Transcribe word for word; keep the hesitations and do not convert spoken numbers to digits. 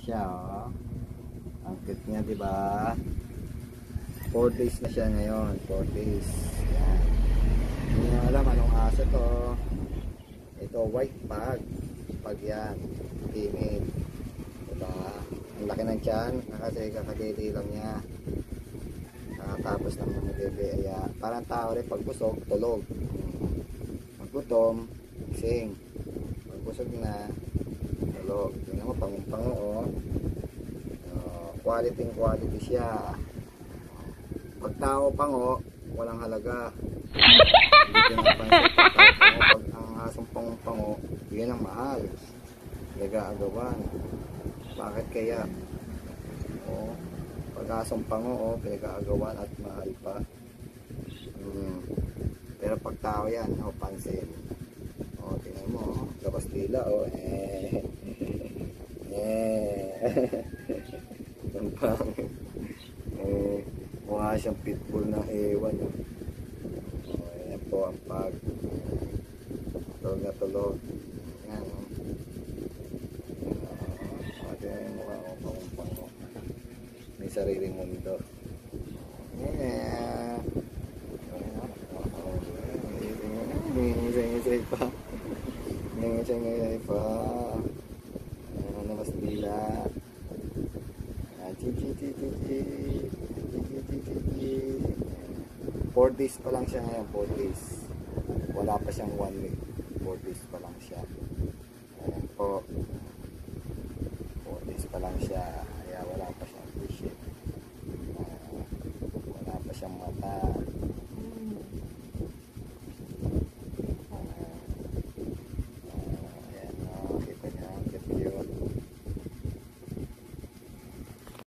siya, oh. Ang cute niya, di ba? four days na siya ngayon. four days. Yan. Hindi nyo alam anong aso to. Ito, white pug. Pag yan. Female. Diba? Ang laki ng tiyan. Kasi kakadili lang niya. Nakatapos ng mga bebe. Kaya parang tao rin. Pag busog, tulog. Pag gutom, gising. Pag busog na, tulog. Tingnan mo, pangung-pango, oh. Uh, quality quality siya. Pag tao pango, walang halaga. Hindi pinapansin pag tao pango. Pag ang asong pango-pango, yun ang mahal. Pinag-aagawan. Bakit kaya? O, pag asong pango, oh, pinag-aagawan at mahal pa. Hmm. Pero pag tao yan, oh, pansin. O, tingnan mo, oh, labas dila, oh. Eh. Eh. Ang pangit. Eh. Mukha siyang pitbull ng ewan. Oh, ayan po ang pag. Tulog na tulog. Ayan, oh. Uh, ayan yung mukha ko, pangumpang. May sariling mundo. Yeah. Ngingay-ngay pa. Ngingay-ngay pa. Ano mas bila. Chi-chi-chi-chi-chi. four days pa lang siya ngayon, four days. Wala pa siyang one week. four days pa lang siya. Ayan po. four days pa lang siya. Kaya wala pa siyang vision. Uh, wala pa siyang mata.